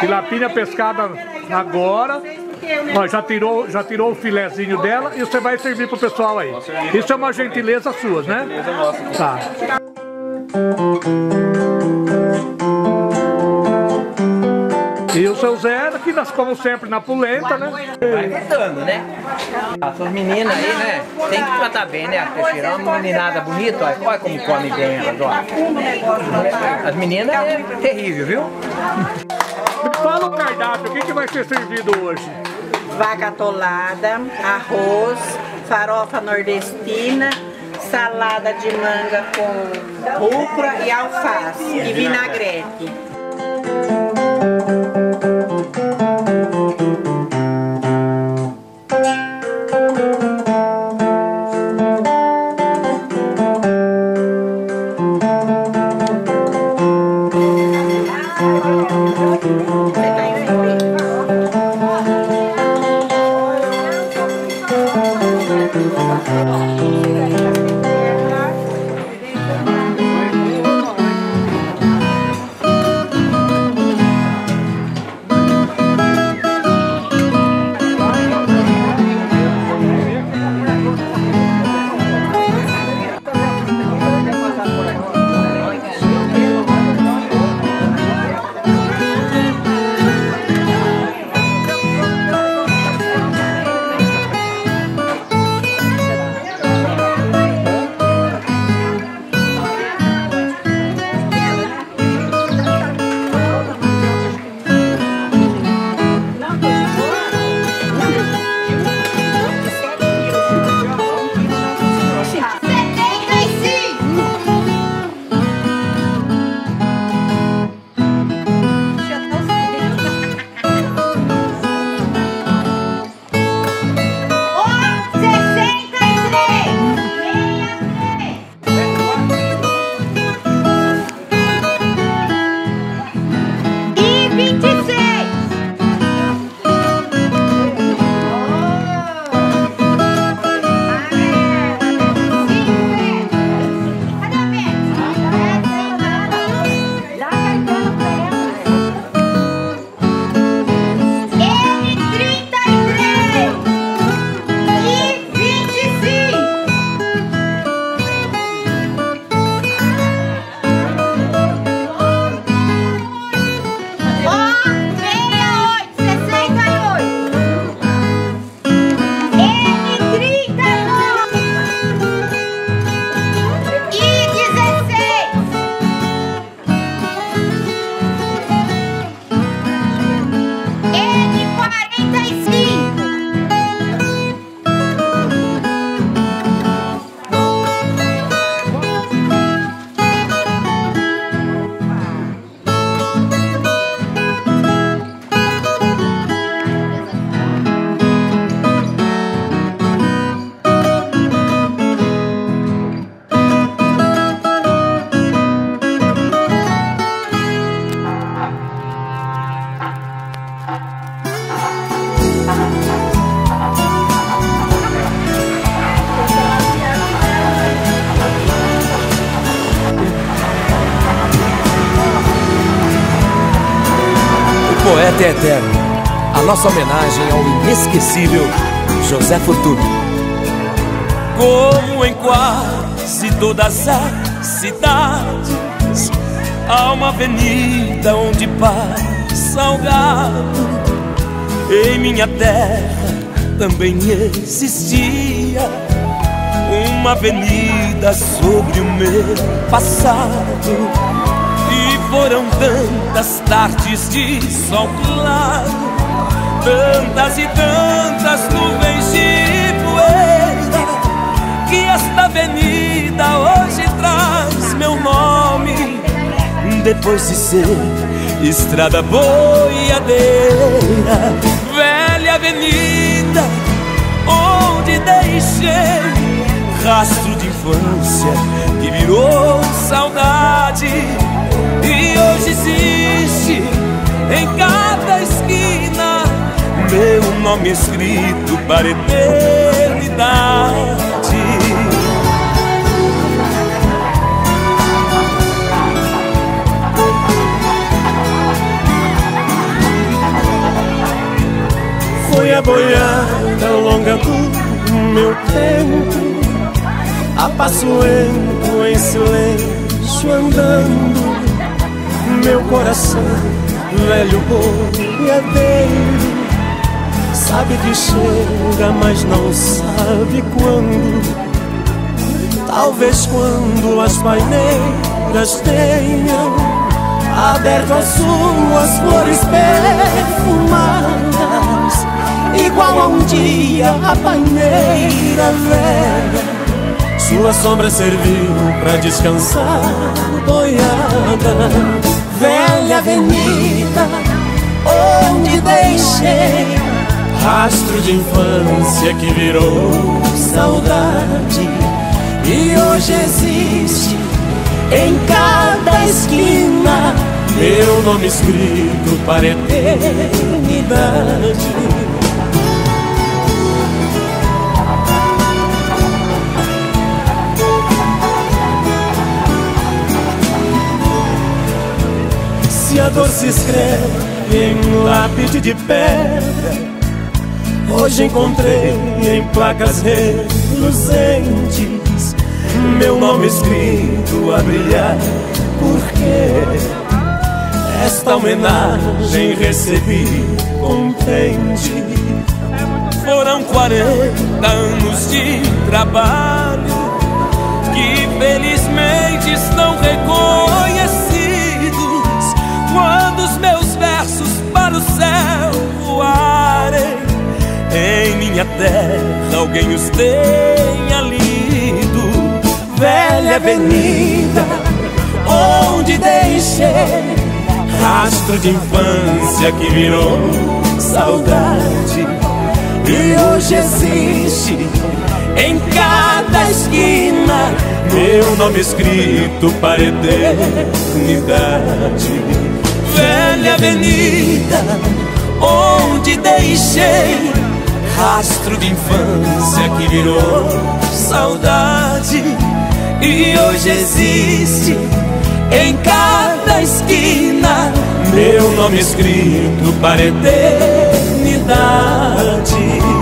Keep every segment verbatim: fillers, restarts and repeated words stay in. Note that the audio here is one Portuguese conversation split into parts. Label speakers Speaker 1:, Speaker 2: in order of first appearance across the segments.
Speaker 1: Tilapinha pescada agora. Ó, já tirou, já tirou o filezinho dela e você vai servir pro pessoal aí. Isso é uma gentileza sua, né?
Speaker 2: Gentileza nossa.
Speaker 1: Tá. E o seu Zé, que nós comemos sempre na polenta, né?
Speaker 3: Vai tentando, né? Essas meninas aí, né? Tem que tratar bem, né? Teixeira, uma meninada bonita, olha, olha como come bem elas, olha. As meninas é terrível, viu?
Speaker 1: Fala o cardápio, o que, que vai ser servido hoje?
Speaker 4: Vaca atolada, arroz, farofa nordestina, salada de manga com rúcula e alface e vinagrete.
Speaker 5: Poeta eterno, a nossa homenagem ao inesquecível José Fortuny.
Speaker 6: Como em quase todas as cidades, há uma avenida onde passa o gado. Em minha terra também existia uma avenida sobre o meu passado. E foram tantas tardes de sol claro, tantas e tantas nuvens de poeira, que esta avenida hoje traz meu nome, depois de ser estrada boiadeira. Velha avenida onde deixei rastro de infância que virou saudade. E hoje existe em cada esquina meu nome escrito para a eternidade. a boiada longa do meu tempo, a passo lento em silêncio andando, meu coração, velho boiadeiro, sabe que chega, mas não sabe quando. Talvez quando as paineiras tenham aberto as suas flores perfumadas, igual a um dia a paineira velha, sua sombra serviu pra descansar boiada. Velha avenida onde deixei rastro de infância que virou saudade, e hoje existe em cada esquina meu nome escrito para a eternidade. Se a dor se escreve em lápide de pedra, hoje encontrei em placas reluzentes meu nome escrito a brilhar, porque esta homenagem recebi contente. Foram quarenta anos de trabalho que felizmente estão reconhecidos quando os meus versos para o céu voarem. Em minha terra alguém os tenha lido. Velha avenida onde deixei rastro de infância que virou saudade, e hoje existe em cada esquina meu nome escrito para a eternidade. Velha avenida onde deixei rastro de infância que virou saudade, e hoje existe em cada esquina meu nome escrito para a eternidade.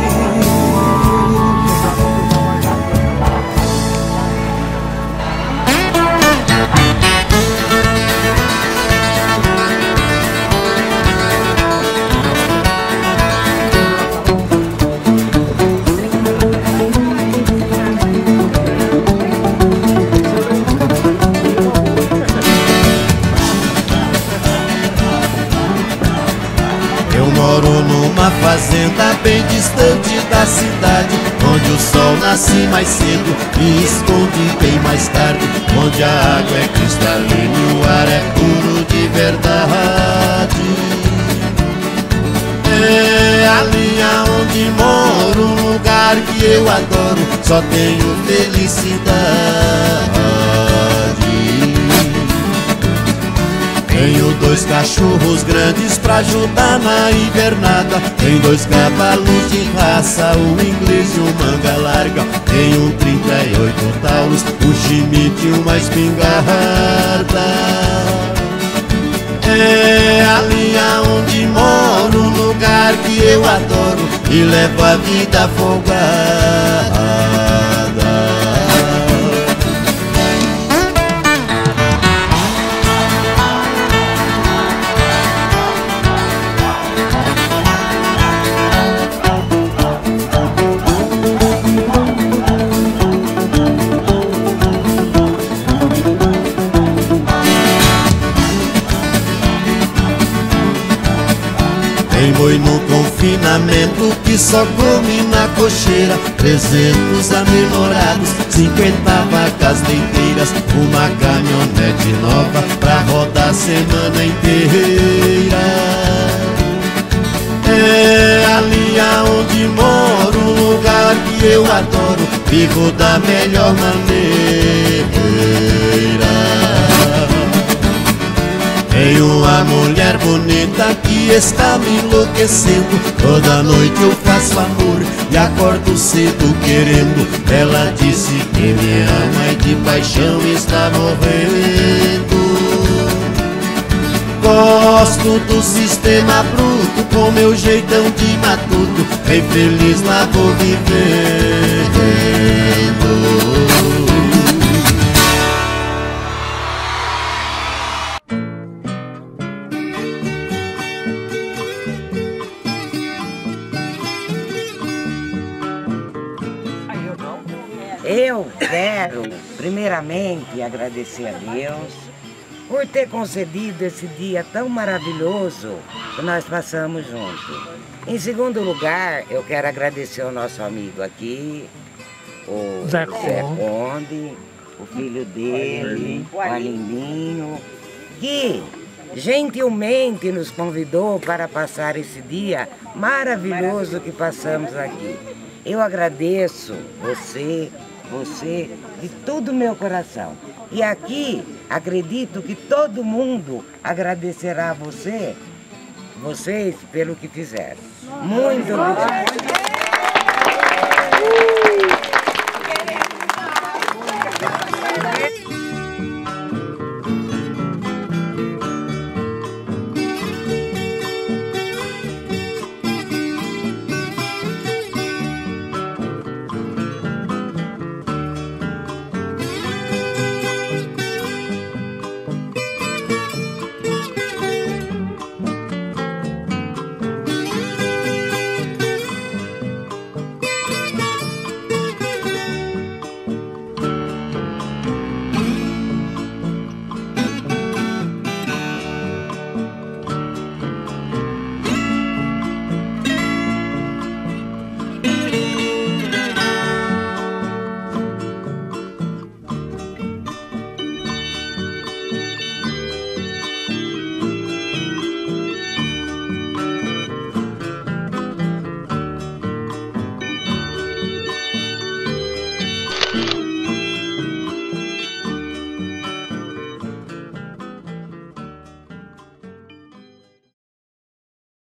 Speaker 2: Numa fazenda bem distante da cidade, onde o sol nasce mais cedo e esconde bem mais tarde, onde a água é cristalina e o ar é puro de verdade. É ali aonde moro, um lugar que eu adoro, só tenho felicidade. Tenho dois cachorros grandes pra ajudar na invernada, tem dois cavalos de raça, um inglês e um manga larga, tem um trinta e oito Taurus, um Schmidt e uma espingarda. É ali aonde moro, um lugar que eu adoro e levo a vida folgada. Tem boi no confinamento que só come na cocheira, trezentos aminorados, cinquenta vacas leiteiras, uma caminhonete nova pra rodar a semana inteira. É ali aonde moro, um lugar que eu adoro, vivo da melhor maneira. Tenho uma mulher bonita que está me enlouquecendo, toda noite eu faço amor e acordo cedo querendo. Ela disse que me ama e de paixão está morrendo. gosto do sistema bruto, com meu jeitão de matuto, bem feliz lá vou vivendo.
Speaker 7: Eu quero, primeiramente, agradecer a Deus por ter concedido esse dia tão maravilhoso que nós passamos juntos. Em segundo lugar, eu quero agradecer ao nosso amigo aqui, o Zé Conde, o filho dele, o Alininho, que gentilmente nos convidou para passar esse dia maravilhoso que passamos aqui. Eu agradeço você, você, de todo o meu coração. E aqui, acredito que todo mundo agradecerá a você, vocês, pelo que fizeram. Muito obrigada.